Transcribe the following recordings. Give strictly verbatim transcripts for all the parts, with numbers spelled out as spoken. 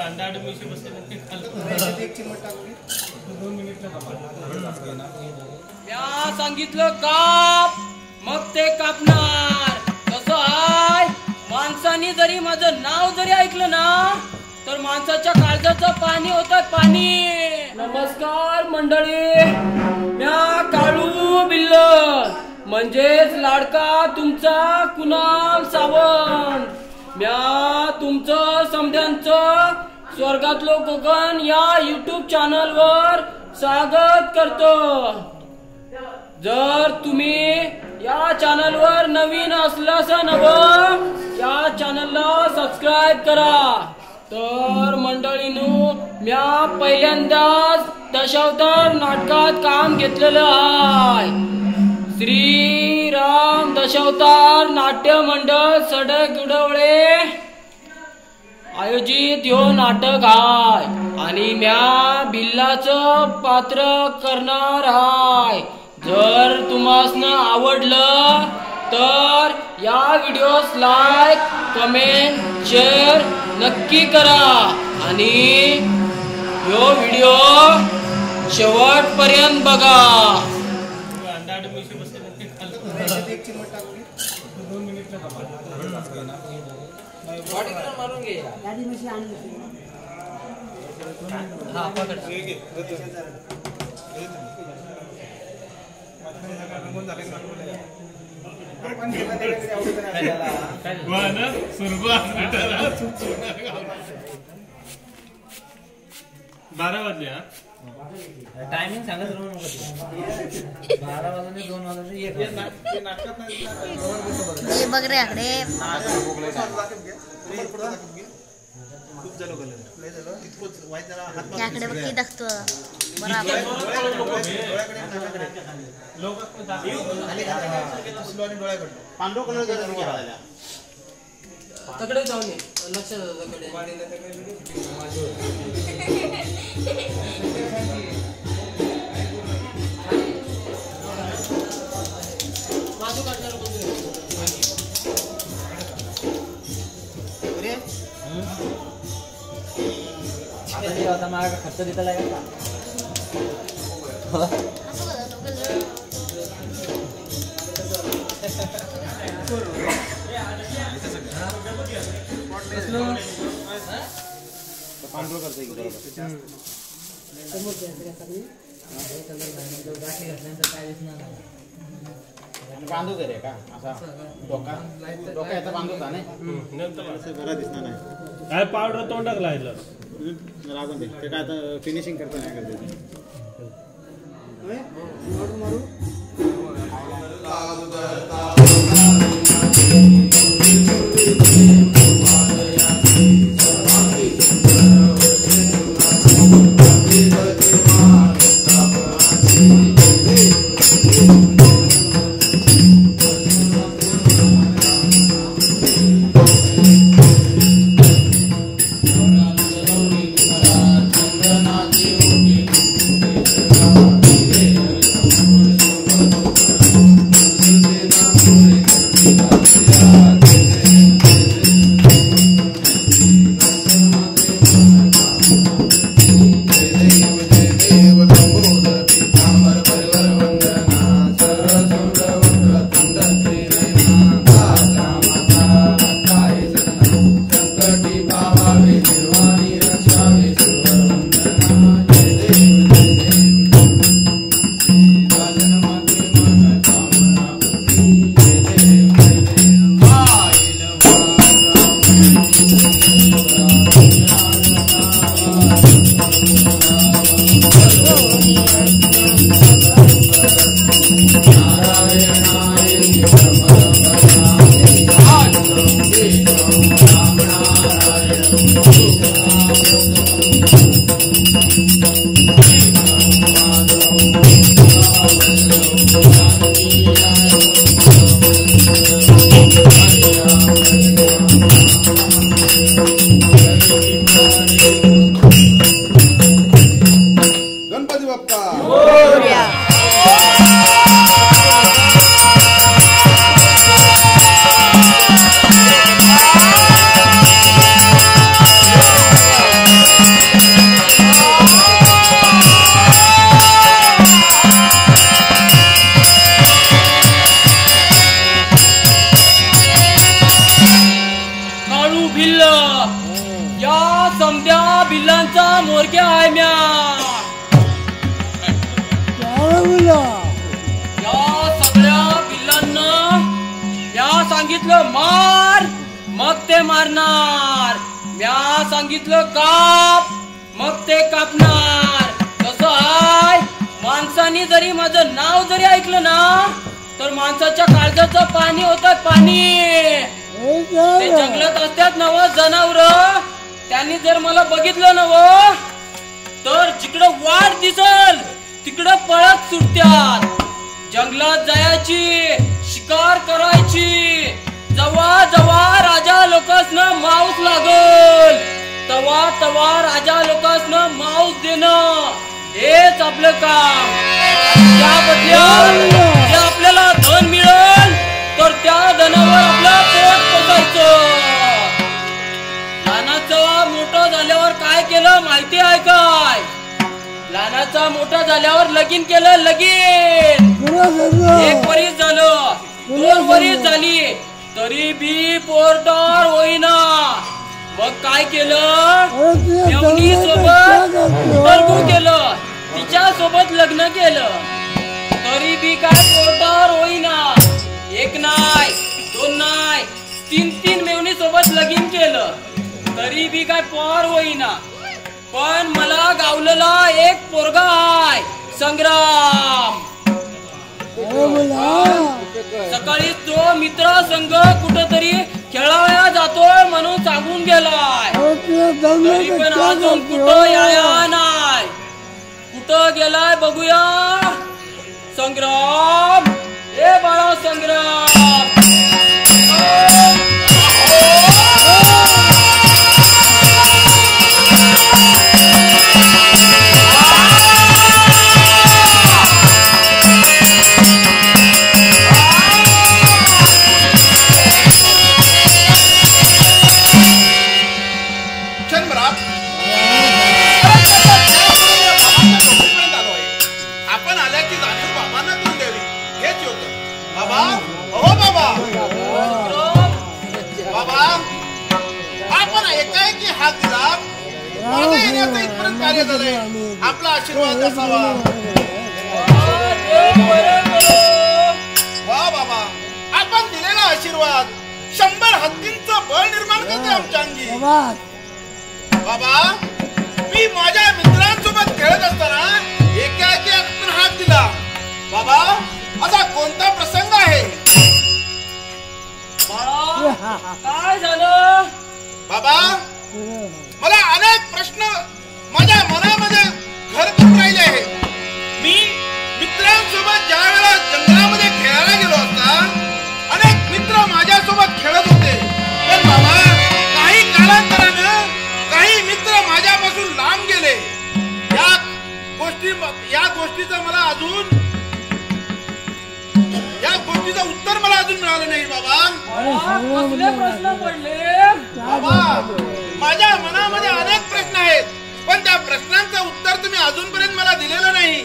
म्या सांगितलं काप मग ते कापणार. कसं आहे, माणसाने जरी माझं नाव जरी ऐकलं ना तर माणसाच्या काळजाचं पाणी होतं पाणी. नमस्कार मंडळी, म्या काळू बिल्ल म्हणजेच लाडका तुमचा कुणाल सावंत. म्या तुमचं समध्यांचं स्वर्गातलो कोकण या युट्यूब चॅनल वर स्वागत करतो. जर तुम्ही या चॅनल वर नवीन असल्यास नव या चॅनलला सबस्क्राईब करा. तर मंडळींनो, म्या पहिल्यांदाच दशावतार नाटकात काम घेतलेलं आहे. श्रीराम दशावतार नाट्य मंडळ सडक उडवळे आयोजित ह्यो नाटक आहे आणि म्या बिल्लाचं पात्र करणार आहे. जर तुम्हासनं आवडलं तर या व्हिडिओस लाईक कमेंट शेअर नक्की करा आणि ह्यो व्हिडिओ शेवटपर्यंत बघा. मारून घे हा पकड. बारा वाजले. टायमिंग सांगा सर्व बारा वाजले दोन वाजले बघ रे आकडे याकडे बघ की दाखतो बरोबर. पांढरो कलर तकडे जाऊन ये लक्ष तकडे बाजू काढणार आता मला खर्च देता लागेल का? पांढरो करतोय बांधू दे रे का असा डोका डोका याचा बांधू का नाही बरा दिसणार नाही. काय पावडर तोंडाक लागलं लागून दे ते काय आता फिनिशिंग करता नाही करते. गणपती बाप्पा भिल्ल या समध्या भिल्लांचा मोरक्या आहे म्या. या सगळ्या भिल्लांना म्या सांगितलं मार मग ते मारणार, म्या सांगितलं काप मग ते कापणार. कसं आहे, माणसाने जरी माझं नाव जरी ऐकलं ना तर माणसाच्या काळजाचं पाणी होतं पाणी. ते जंगलात असतात नव जनावर, त्यांनी जर मला बघितलं नव तर जिकडं वाट दिसल तिकडं पळत सुटत्यात. जंगलात जायची, शिकार करायची, जवा जवा राजा लोकांना मांस लागल तवा तवा राजा लोकांना मांस देणं हेच आपलं काम. त्या बदल्यात जे आपल्याला धन मिळेल तर त्या धनावर आपलं पोट पोसायचं. लहानाचं मोठं झाल्यावर काय केलं माहिती आहे काय? लहानाचा मोठा झाल्यावर लगीन केलं. लगीन एक वरीस झालं, दोन वरीस झाली तरी बी पोरटार होईना. मग काय केलं, मेवणी सोबत लग्न केलं, तिच्या सोबत लग्न केलं तरी बी काय पोरटार होईना. एक नाही, दोन नाही, तीन तीन मेवणी सोबत लगीन केलं तरी बी काय पोर होईना. पण मला गावलेला एक पोरगा आहे, संग्राम. सकाळी तो मित्रा संघ कुठेतरी खेळावया जातोय म्हणून सांगून गेलाय, तरी पण अजून कुठं याया नाही. कुठं गेलाय बघूया. संग्राम, ए बाळा संग्राम. आपला आशीर्वाद असावा. वा बाबा, आपण दिलेला आशीर्वाद शंभर हत्तींचं बळ निर्माण करते आमच्या अंगी. बाबा, मी माझ्या मित्रांसोबत खेळत असताना एकाएकी आपण हात दिला. बाबा, असा कोणता प्रसंग आहे? काय झालं बाबा? मला अनेक प्रश्न माझ्या मनामध्ये घर करून राहिले आहे. मी मित्रांसोबत ज्या वेळेला जंगलामध्ये खेळायला गेलो असता अनेक मित्र माझ्यासोबत खेळत होते. पण बाबा, काही कालांतरानं काही मित्र माझ्यापासून लांब गेले. या गोष्टी या गोष्टीचं मला अजून या गोष्टीचं उत्तर मला अजून मिळालं नाही. बाबा, प्रश्न पडले. बाबा, माझ्या मनामध्ये अनेक प्रश्न आहेत पण त्या प्रश्नांचं उत्तर तुम्ही अजूनपर्यंत मला दिलेलं नाही.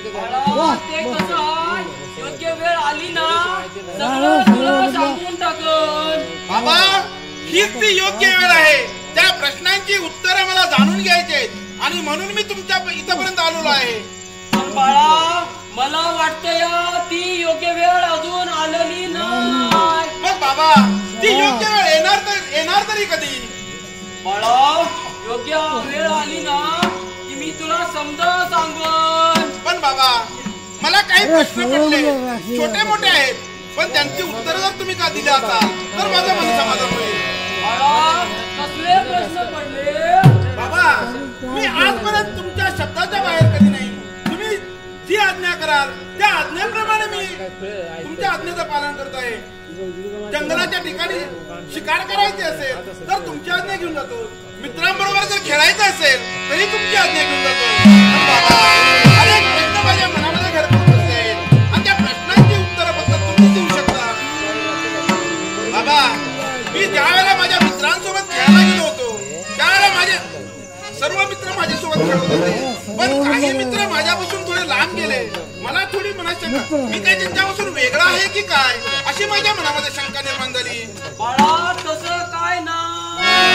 योग्य वेळ आली ना सगळं तुला सांगून टाकन. बाबा, हीच ती योग्य वेळ आहे. त्या प्रश्नांची उत्तरं मला जाणून घ्यायची आहेत आणि म्हणून मी तुमच्या इथपर्यंत आलेलो आहे. पण बाळा, मला वाटतं या ती योग्य वेळ अजून आलेली नाही. मग बाबा, ती योग्य वेळ येणार तर येणार तरी कधी? बाळा, योग्य वेळ आली ना की मी तुला समजा सांगन. पण बाबा, मला काही प्रश्न पडले, छोटे मोठे आहेत पण त्यांची उत्तर जर तुम्ही का दिली असाल तर माझं मन समाधान होईल. बाळा, कसले प्रश्न पडले? बाबा, मी आजपर्यंत तुमच्या शब्दाच्या बाहेर कधी नाही. तुम्ही जी आज्ञा कराल त्या आज्ञेप्रमाणे मी तुमच्या आज्ञेचं पालन करत आहे. जंगलाच्या ठिकाणी शिकार करायची असेल तर तुमची आज्ञा घेऊन जातो. मित्रांबरोबर जर खेळायचं असेल तरी तुमची आज्ञा घेऊन जातो. बाबा, अनेक प्रश्न माझ्या मनामध्ये घर करून बसले आहेत आणि त्या प्रश्नांची उत्तरं फक्त तुम्ही देऊ शकता. बाबा, मी ज्या वेळेला माझ्या मित्रांसोबत खेळायला गेलो होतो त्यावेळेला माझे सर्व मित्र माझ्यासोबत खेळत होते. पण काही मित्र माझ्यापासून थोडे लांब गेले. मला थोडी मनात शंका, मी काही त्यांच्यापासून वेगळा आहे की काय अशी माझ्या मनामध्ये शंका निर्माण झाली. बाळा, तसं काय ना.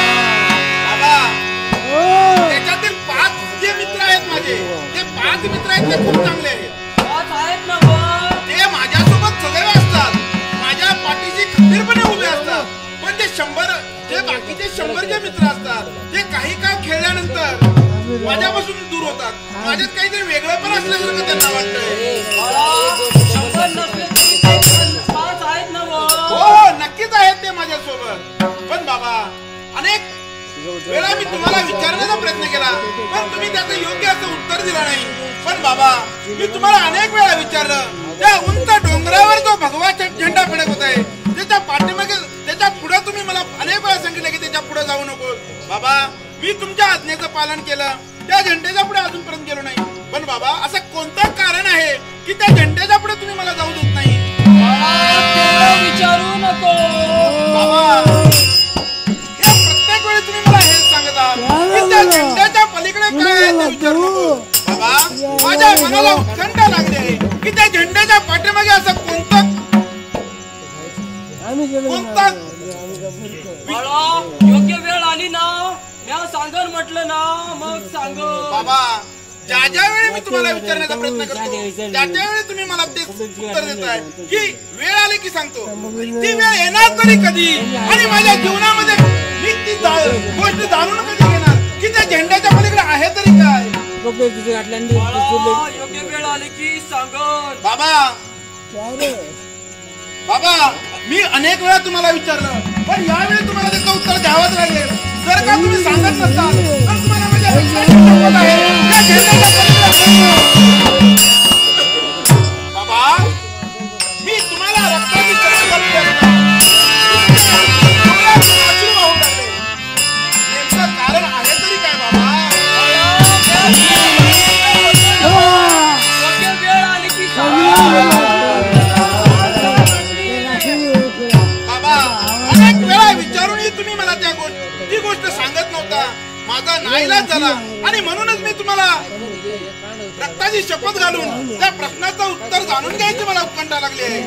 आहेत ते खूप चांगले आहेत. पाच आहेत ना वर. ते माझ्यासोबत सदैव असतात, माझ्या पाठीशी खंबीरपणे उभे असतात. पण ते शंभर जे बाकीचे शंभर जे मित्र असतात ते काही काळ खेळल्यानंतर माझ्यापासून दूर होतात. माझ्यात काहीतरी वेगळं पण असल्यासारखं त्यांना वाटतंय. शंभर नसले तरी ते पाच आहेत ना वर. हो हो नक्कीच आहेत ते माझ्यासोबत. पण बाबा अनेक वेळा मी तुम्हाला विचारण्याचा प्रयत्न केला पण तुम्ही त्याचं योग्य असं उत्तर दिलं नाही. पण बाबा मी तुम्हाला अनेक वेळा विचारलं, त्या उंच डोंगरावर जो भगवा झेंडा फडक होत आहे त्याच्या पाठीमागे त्याच्या पुढे तुम्ही मला अनेक वेळा सांगितलं की त्याच्या पुढे जाऊ नको. बाबा मी तुमच्या आज्ञेचं पालन केलं, त्या झेंड्याच्या पुढे अजूनपर्यंत गेलो नाही. पण बाबा असं कोणतं कारण आहे की त्या झेंड्याच्या पुढे तुम्ही मला जाऊ देत नाही? विचारू नको बाबा हे प्रत्येक वेळी तुम्ही मला हेच सांगत आहात की त्या झेंड्याच्या पलीकडे काय आहे ते विचारू नको. बाबा माझ्या मनाला उत्कंठा लागली आहे की त्या झेंड्याच्या पाठीमागे असं कोणतं कोणता योग्य वेळ आली ना म्या सांगन म्हटलं ना मग सांग. बाबा ज्या ज्या वेळी मी तुम्हाला विचारण्याचा प्रयत्न करतो त्या त्या वेळी तुम्ही मला ते उत्तर देताय की वेळ आली की सांगतो. ती वेळ येणार तरी कधी आणि माझ्या जीवनामध्ये मी ती गोष्ट जाणून कधी घेणार की त्या झेंड्याच्या पलीकडे आहे तरी काय? योग्य वेळ आली की सांगन. बाबा बाबा मी अनेक वेळा तुम्हाला विचारलं पण यावेळी तुम्हाला त्याचं उत्तर द्यावंच लागेल. जर का तुम्ही सांगत नसताल तर तुम्हाला माझ्या रक्ताची शपथ आहे त्या झेंड्याच्या पलीकडे. बाबा मी तुम्हाला रक्ताची शपथ घालून देतो. अश्रू वाहून टाकले. नेमकं कारण आहे तरी काय बाबा? योग्य वेळ आली की सांग. अनेक वेळा विचारूनही तुम्ही मला त्या गोष्ट ती गोष्ट सांगत नव्हता. माझा नाईलाज झाला आणि म्हणूनच मी तुम्हाला रक्ताची शपथ घालून त्या प्रश्नाचं उत्तर जाणून घ्यायची मला उत्कंठा लागली आहे.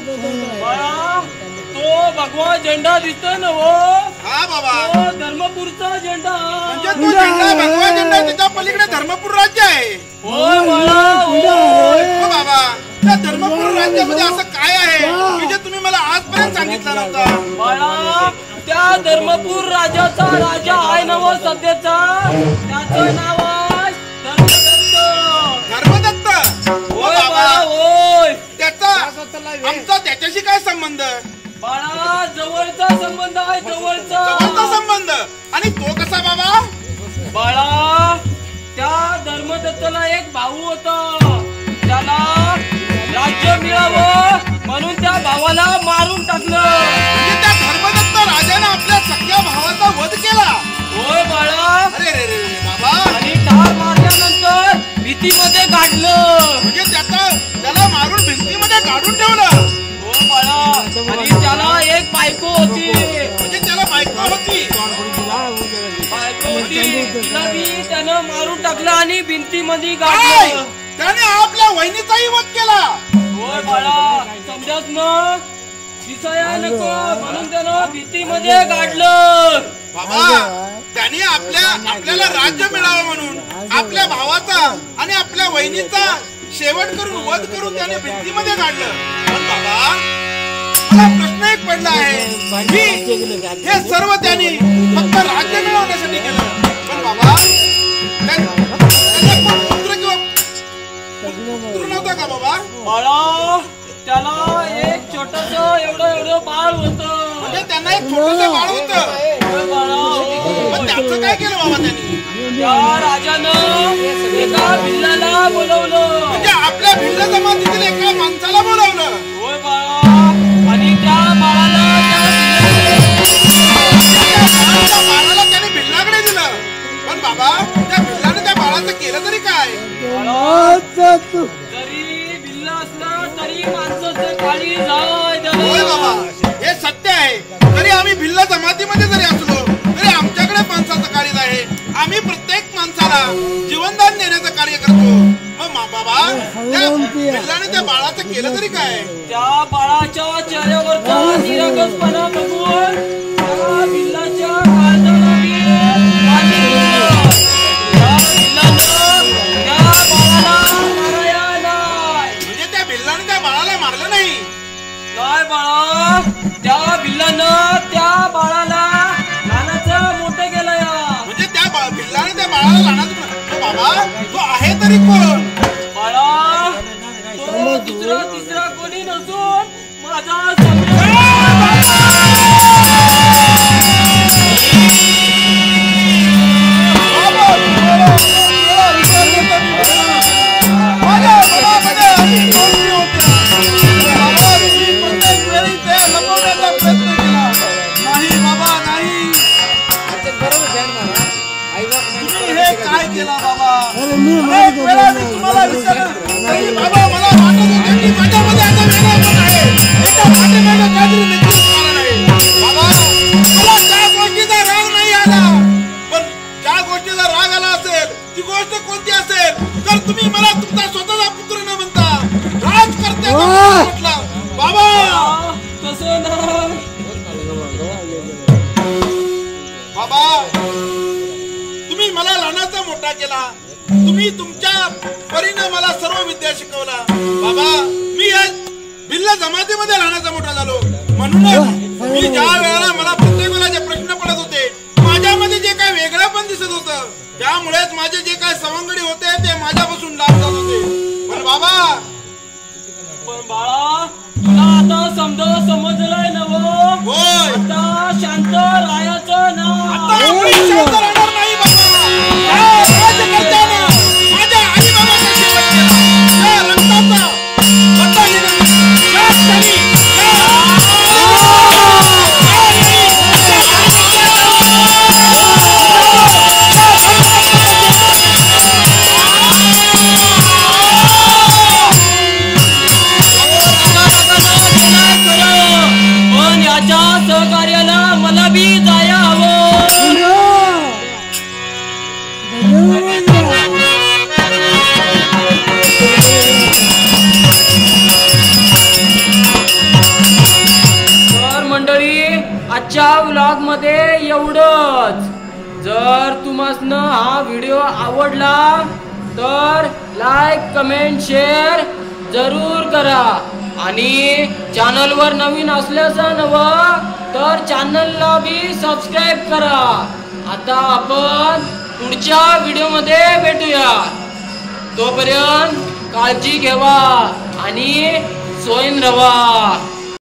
तो भगवा झेंडा दिसतोय ना हो. हा बाबा तो धर्मपूरचा झेंडा. म्हणजे तो झेंडा भगवा झेंडा त्याच्या पलीकडे धर्मपूर राज्य आहे. होय बाळा होय. हो बाबा त्या धर्मपूर राज्यामध्ये असं काय आहे की जे तुम्ही मला आजपर्यंत सांगितलं नव्हतं? बाळा त्या धर्मपूर राजाचा राजा आहे ना व सध्याचा त्याचं नाव आहे धर्मदत्त. धर्मदत्त हो होय बाबा बाळा होय. त्याचा आमचा त्याच्याशी काय संबंध? बाळा जवळचा संबंध आहे जवळचा. जवळचा संबंध. आणि तो कसा बाबा? बाळा त्या धर्मदत्तला एक भाऊ होता, त्याला राज्य मिळावं म्हणून त्या भावाला मारून टाकलं. म्हणजे त्या धर्मदत्त राजाने आपल्या सख्या भावाचा वध केला? होय बाळा. अरे रे रे बाबा. आणि ठार मारल्यानंतर भीतीमध्ये काढलं. म्हणजे त्याचा त्याला मारून भिंतीमध्ये काढून ठेवलं? हो बाळा. आणि त्याला एक बायको होती. म्हणजे त्याला बायको होती? बायको होती तिला बी त्यानं मारून टाकलं आणि भिंतीमध्ये काय? काढलं. त्याने आपल्या वहिनीचाही वध केला? होय बाळा. समजत ना दिसाया नको म्हणून त्यानं भीतीमध्ये काढलं. बाबा त्याने आपल्या आपल्याला राज्य मिळावं म्हणून आपल्या भावाचा आणि आपल्या वहिनीचा शेवट करून वध करून त्याने भिंतीमध्ये काढलं. पण बाबा मला प्रश्न एक पडला आहे की हे सर्व त्यांनी फक्त राज्य मिळवण्यासाठी केलं. पण बाबा त्याचा कोण पुत्र किंवा पुत्र नव्हता का बाबा? बाळा त्याला एक छोटस एवढं एवढं बाळ होतं. म्हणजे त्यांना एक छोटस बाळ होतं. पण त्याचं काय केलं बाबा त्यांनी? त्या राजानं एका भिल्लाला बोलवलं. म्हणजे आपल्या भिल्ल जमातीतील एका माणसाला बोलवलं? होय बाळा. आणि त्या बाळाला त्या बाळाला त्याने भिल्लाकडे दिलं. पण बाबा त्या भिल्लाने त्या बाळाचं केलं तरी काय? जरी भिल्ला असला तरी माणसाचं काळी जाय. होय बाबा हे सत्य आहे. तरी आम्ही भिल्ल जमातीमध्ये जरी असलो तरी आमच्याकडे माणसाचं कार्य आहे. आम्ही प्रत्येक माणसाला जीवनदान देण्याचं कार्य करतो. मग बाबा त्या भिल्लाने त्या बाळाचं केलं तरी काय? त्या बाळाच्या चेहऱ्यावरचा निरागसपणा बघून त्या भिल्लाच्या काळजाला बी पाणी सुटलं. त्या भिल्लानं त्या बाळाला बाळाला लहानाचं बाबा तो आहे तरी कोण? बाळा तो दुसरा तिसरा कोणी नसून माझा सम्राट. काय केला बाबा? अनेक वेळा मी तुम्हाला विचारलं तरी बाबा मला वाटत होतं की माझ्यामध्ये आता वेगळा पण आहे. याच्या पाठीमागे काहीतरी नक्कीच कारण आहे. बाबा मला त्या गोष्टीचा राग नाही आला, पण ज्या गोष्टीचा राग आला असेल ती गोष्ट कोणती असेल तर तुम्ही मला तुमचा स्वतःचा पुत्र न म्हणता राजकर्त्याचा म्हटला. बाबा तसं नाही बाबा, तुम्ही मला लहानाचा मोठा केला. तुम्ही तुमच्या परीने मला सर्व विद्या शिकवला. बाबा मी या भिल्ल जमातीमध्ये लहानाचा मोठा झालो. म्हणूनच मी ज्या वेळेला मला प्रत्येक वेळेला जे प्रश्न पडत होते, माझ्यामध्ये जे काय वेगळं पण दिसत होतं, त्यामुळेच माझे जे काय सवंगडी होते ते माझ्यापासून लांब जात होते. पण बाबा पण बाळा तुला आता समज समजलंय ना वो? होय आता शांत राहायचं ना. आता मी शांत राहणार नाही बाबा. या राजकर्त्यानं माझ्या आई बाबाचा शेवट केला. त्या रक्ताचा बदला घेणं मी या क्षणी पण याच्या सहकार्याला मला बी जाया हवं. तर मंडळी आजच्या व्लॉग मध्ये एवढंच. जर तुम्हाला हा व्हिडिओ आवडला तर लाईक कमेंट शेअर जरूर करा आणि चॅनलवर नवीन असल्याचं नव तर चॅनलला बी सबस्क्राईब करा. आता आपण पुढच्या व्हिडिओमध्ये भेटूया. तोपर्यंत काळजी घ्यावा आणि स्वयं रहा.